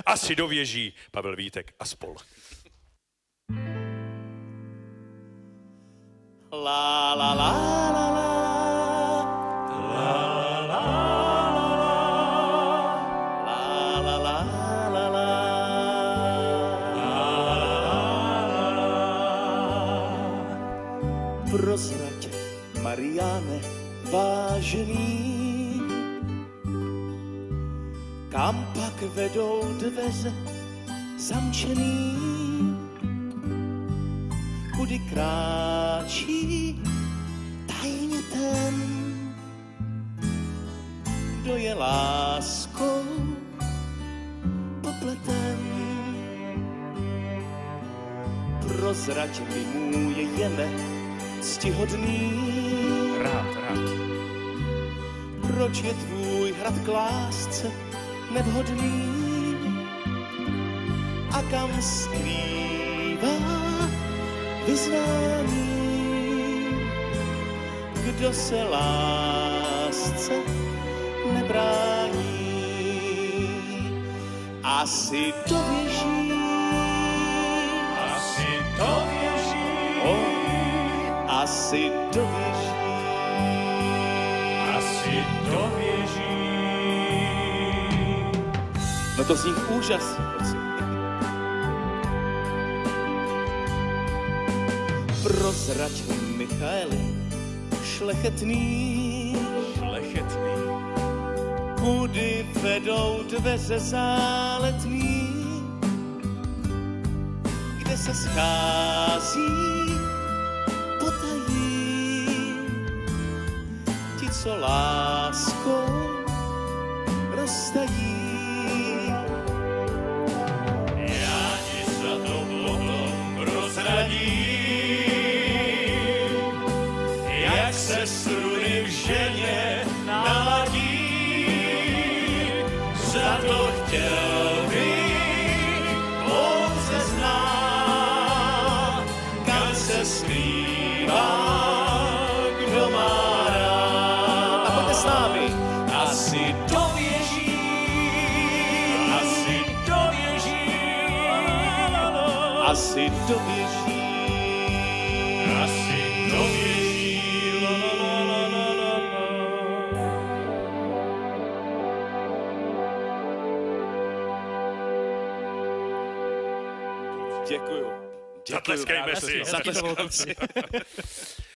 Asi dověží Pavel Vítek a spol. La la la la la. Prozrať, Mariáne, vážený, kam pak vedou dveře zamčený, kudy kráčí tajně ten, kdo je láskou popleten. Prozrať mi, můj jene ctihodný, Rád. proč je tvůj hrad k lásce nevhodný a kam skrývá vyznání, kdo se lásce nebrání. Asi dověží, asi dověží. No to zní úžasně. Prozrať, Michaeli, šlechetný, kudy vedou dveře záletný, kde se schází co láskou roztají. Já ti za to potom prozradím, jak se struny v ženě naladí. Za to chtěl bych pouze znát, kam se skrývá, kdo má s námi. Asi dověží, asi dověží. Děkuju. Zatleskejme si.